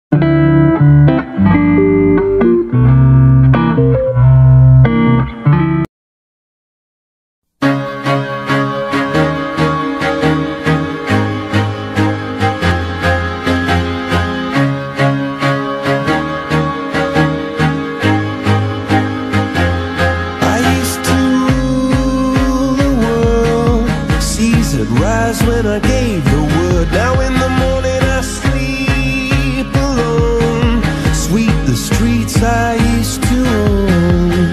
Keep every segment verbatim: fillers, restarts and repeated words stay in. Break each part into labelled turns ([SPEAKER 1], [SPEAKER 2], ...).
[SPEAKER 1] Rise when I gave the word. Now in the morning I sleep alone. Sweep the streets I used to own.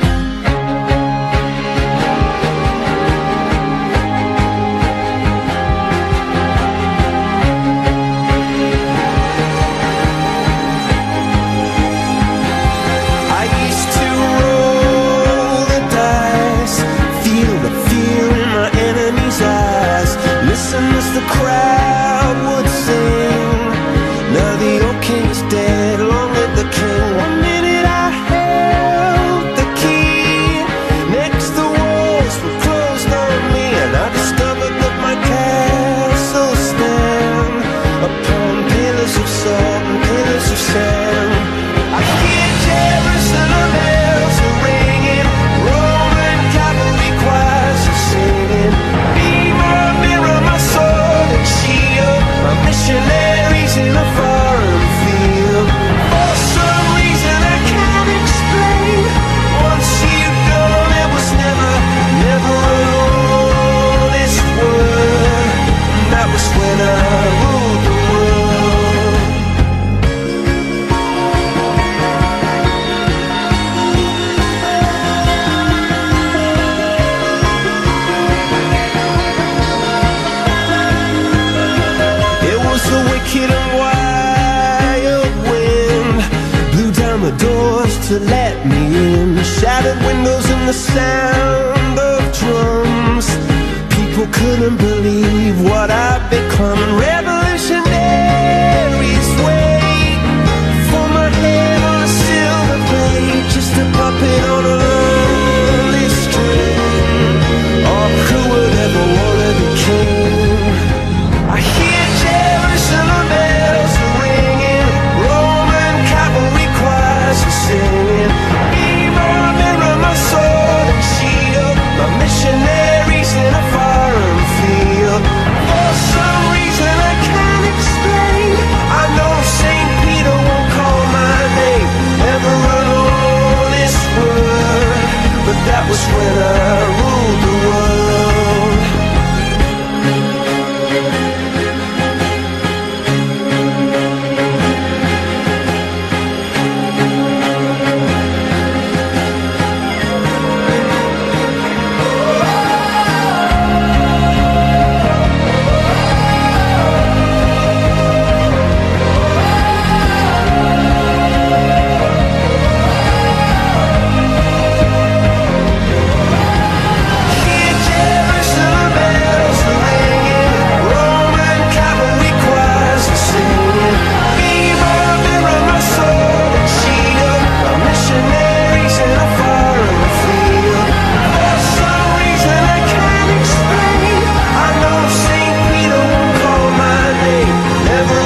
[SPEAKER 1] I used to roll the dice, feel the fear in my enemy's eyes. Listen as the crowd would sing. Now the old king is dead, long live the king. One minute I held the key, next the walls were closed on me, and I discovered that my castle stand upon pillars of salt and pillars of sand. I hear Jerusalem bells are ringing, Roman cavalry choirs are singing. Missionaries in a foreign field. For some reason I can't explain, once you've gone there was never, never an honest word. And that was when I ruled the world. The wicked and wild wind blew down the doors to let me in. Shattered windows and the sound of drums. People couldn't believe what I'd become. Revolutionaries wait for my head on a silver plate, just a puppet on a lonely string. Oh, who would ever want to be king? I hear Jerusalem bells are ringing, Roman cavalry choirs are singing. Be my mirror, my sword and shield, my missionaries in a foreign field. For some reason I can't explain, I know Saint Peter won't call my name, never an honest word. But that was when I ruled the world.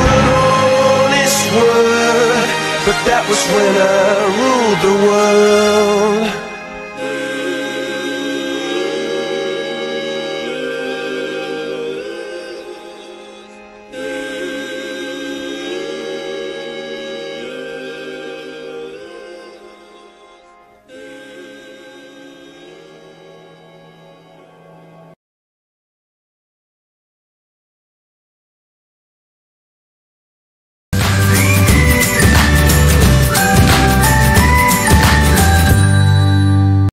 [SPEAKER 1] But that was when I ruled the world.